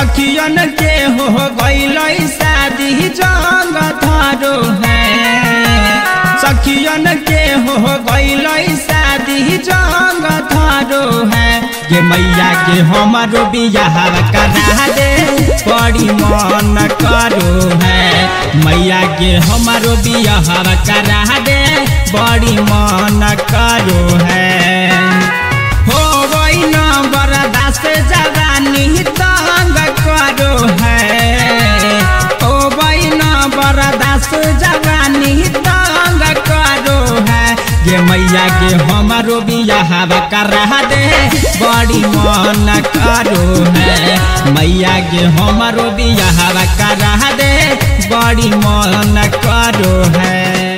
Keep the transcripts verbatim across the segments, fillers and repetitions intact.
सखियन के हो गईल शादी जंग थारो है। सखियन के हो गईल शादी जंग थारो है। ये मैया के हमारो बियाह करा दे बड़ी मन करो है। मैया के हमारो बियाह करा दे बड़ी मन करो है। हो गई न बर्दाश्त जवानी तंग करो है। हो गई न बर्दाश्त जवानी तंग करो है। ये मैया के हमारो बियाह करा दे बड़ी मन करो है। मैया के हमारो बियाह करा दे बड़ी मन करो है।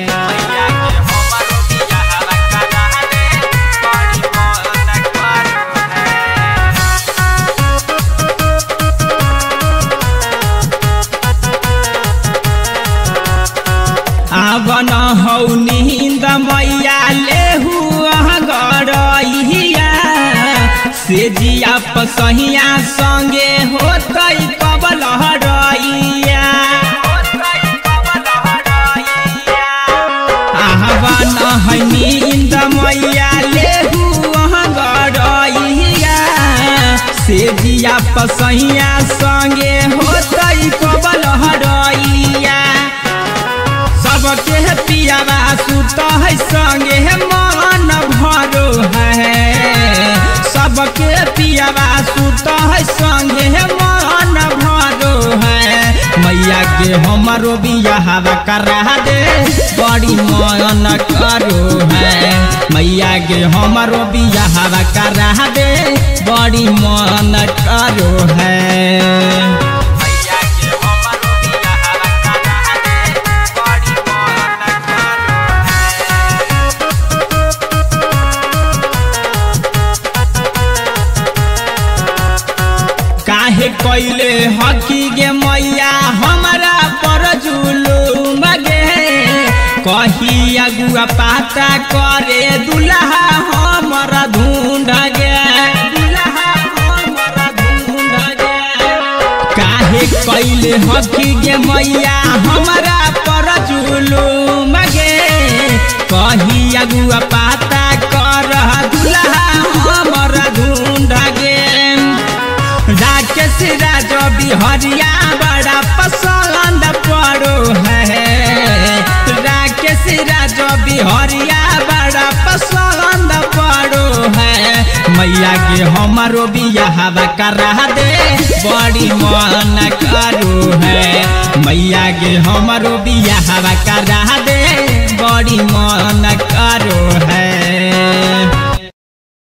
आवन हौ नींद मैया लेहू गरैया से जिया पसहिया संगे होतै कबल हरैया। आवन है नींद मैया लेहू गरैया से जिया पसहिया संगे होतै कबल हरैया। सबके पियावा सुत है संगे मन भरो है। सबके पियावा सुत है संगे मन भरो है। मैया के हमारो बियाह करा दे बड़ी मन करो है। मैया के हमारो बियाह करा दे बड़ी मन करो है। काहे कैले हकी गे मैया हमारा पर जुलूम गे। कही अगुआ पाता करे दुल्हा हमारा ढूंढ गे। दुल्हा हमारा ढूंढ गे। काहे कैले हकी गे मैया हमारा पर जुलूम गे। कही अगुआ पाता कर दुल्हा हमारा ढूंढ गे। राकेश राज बिहरिया बड़ा पसंद पड़ो है। राकेश राज बिहरिया बड़ा पसंद पड़ो है। मैया के हमारो बियाह करा दे बड़ी मन करो है। मैया के हमारो बियाह करा दे बड़ी मन करो है।